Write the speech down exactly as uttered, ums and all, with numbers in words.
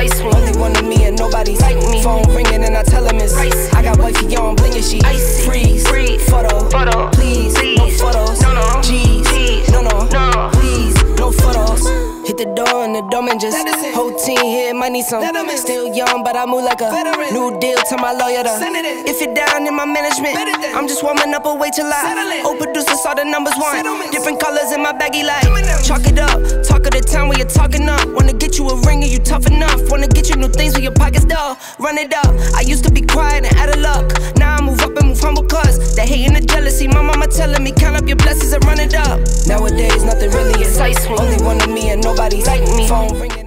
Ice me. Only one of me and nobody like me. Phone ringing and I tell him it's Ice. I got wifey on blingin' she Icy. freeze. Freeze. Photo. Photo. Please. Please. No photos. No, no. G's. G's. No, no. No. Please. No photos. Hit the door and the doorman just whole team here might need some. Still young, but I move like a Veteran. new deal to my lawyer. To, Send it in. if it down in my management, Bet it down. I'm just warming up a wait till Settle I. it. Old producers saw the numbers one. Settlements. Different colors in my baggy light. Coming down. Chalk it up. Talk of the town where you're talking up. Wanna get you a ring and you tough enough. Wanna get you new things with your pockets dull. Run it up. I used to be quiet and out of luck. Now I move up and move humble cause the hate and the jealousy. My mama telling me count up your blessings and run it up. Nowadays nothing really is Ice me. only one of me and nobody Like me. Phone ringing.